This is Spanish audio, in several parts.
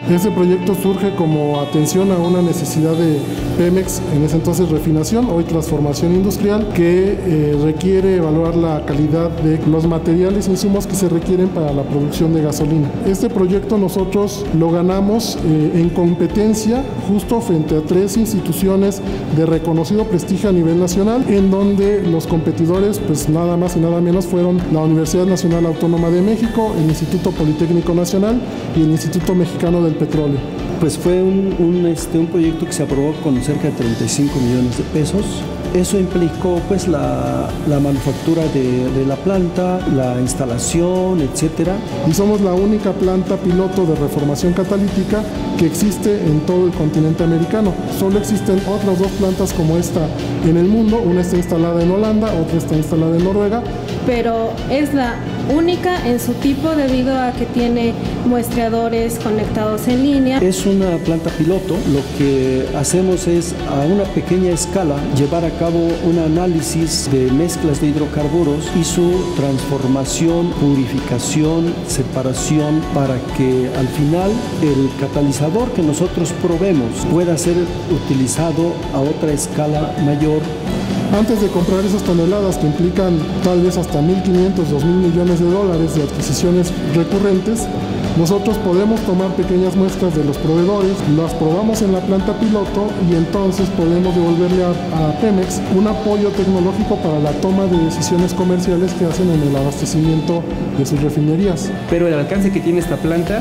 Este proyecto surge como atención a una necesidad de Pemex, en ese entonces refinación, hoy transformación industrial, que requiere evaluar la calidad de los materiales e insumos que se requieren para la producción de gasolina. Este proyecto nosotros lo ganamos en competencia justo frente a 3 instituciones de reconocido prestigio a nivel nacional, en donde los competidores, pues nada más y nada menos, fueron la Universidad Nacional Autónoma de México, el Instituto Politécnico Nacional y el Instituto Mexicano del Petróleo. Pues fue un proyecto que se aprobó con cerca de 35 millones de pesos. Eso implicó pues la manufactura de la planta, la instalación, etcétera. Y somos la única planta piloto de reformación catalítica que existe en todo el continente americano. Solo existen otras 2 plantas como esta en el mundo. Una está instalada en Holanda, otra está instalada en Noruega. Pero es la única en su tipo debido a que tiene muestreadores conectados en línea. Es una planta piloto. Lo que hacemos es a una pequeña escala llevar a cabo un análisis de mezclas de hidrocarburos y su transformación, purificación, separación para que al final el catalizador que nosotros probemos pueda ser utilizado a otra escala mayor. Antes de comprar esas toneladas que implican tal vez hasta 1.500, 2.000 millones de dólares de adquisiciones recurrentes, nosotros podemos tomar pequeñas muestras de los proveedores, las probamos en la planta piloto y entonces podemos devolverle a Pemex un apoyo tecnológico para la toma de decisiones comerciales que hacen en el abastecimiento de sus refinerías. Pero el alcance que tiene esta planta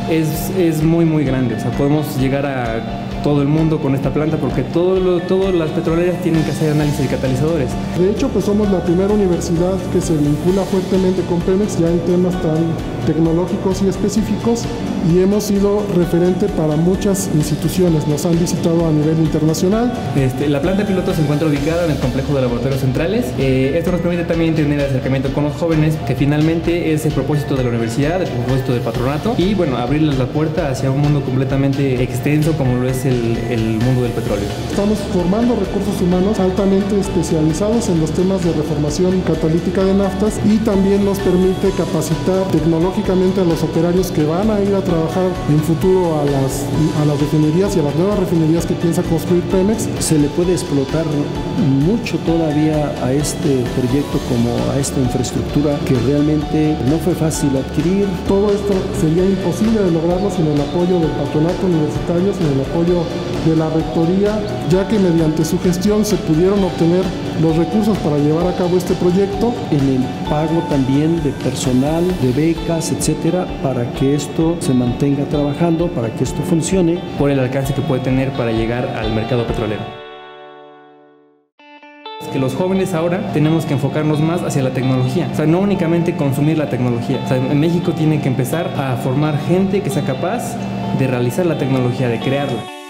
es muy grande, o sea, podemos llegar a todo el mundo con esta planta porque todas las petroleras tienen que hacer análisis de catalizadores. De hecho, pues somos la primera universidad que se vincula fuertemente con Pemex ya en temas tan tecnológicos y específicos, y hemos sido referente para muchas instituciones, nos han visitado a nivel internacional. La planta piloto se encuentra ubicada en el complejo de laboratorios centrales. Esto nos permite también tener acercamiento con los jóvenes, que finalmente es el propósito de la universidad, el propósito del patronato, y bueno, abrirles la puerta hacia un mundo completamente extenso como lo es el mundo del petróleo. Estamos formando recursos humanos altamente especializados en los temas de reformación catalítica de naftas, y también nos permite capacitar tecnológicamente a los operarios que van a ir a trabajar en futuro a las refinerías y a las nuevas refinerías que piensa construir Pemex. Se le puede explotar mucho todavía a este proyecto como a esta infraestructura que realmente no fue fácil adquirir. Todo esto sería imposible de lograrlo sin el apoyo del patronato universitario, sin el apoyo de la rectoría, ya que mediante su gestión se pudieron obtener los recursos para llevar a cabo este proyecto. En el pago también de personal, de becas, etcétera, para que esto se mantenga trabajando, para que esto funcione. Por el alcance que puede tener para llegar al mercado petrolero. Que los jóvenes ahora tenemos que enfocarnos más hacia la tecnología, o sea, no únicamente consumir la tecnología. O sea, en México tiene que empezar a formar gente que sea capaz de realizar la tecnología, de crearla.